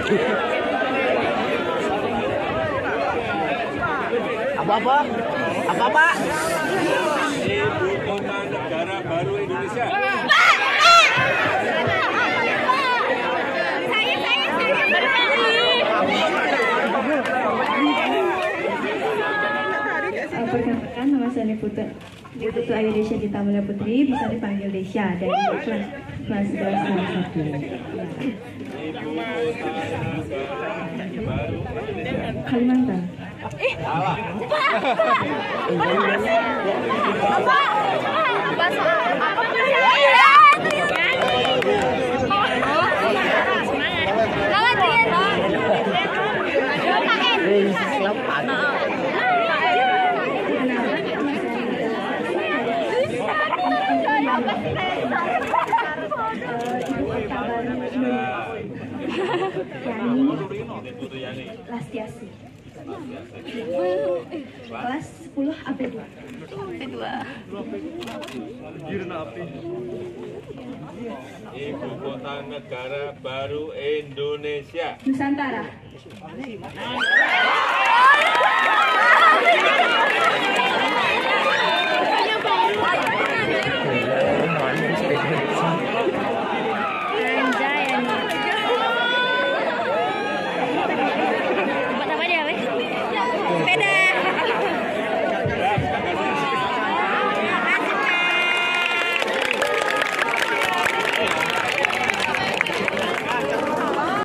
Apa-apa? Apa-apa? Ibu kota negara baru Indonesia. Perkenalkan, nama saya Putu Ayu Desya Gita Mulia Putri, bisa dipanggil Desya dari kelas 11 Kalimantan. Lastiasi. Kelas 10 AP2. Ibu kota negara baru Indonesia. Nusantara.